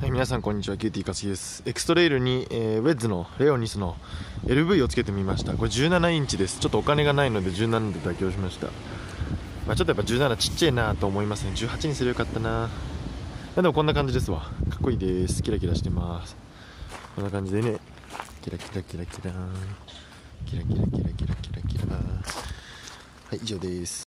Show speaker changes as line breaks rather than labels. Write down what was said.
はい、皆さんこんにちは。キューティーカスキです。エクストレイルに、ウェッズのレオニスの LV をつけてみました。これ17インチです。ちょっとお金がないので17で妥協しました。ちょっとやっぱ17ちっちゃいなと思いますね。18にすればよかったな。でもこんな感じですわ。かっこいいです。キラキラしてます。こんな感じでね、キラキラキラキラキラキラキラキラキラキラ。はい、以上です。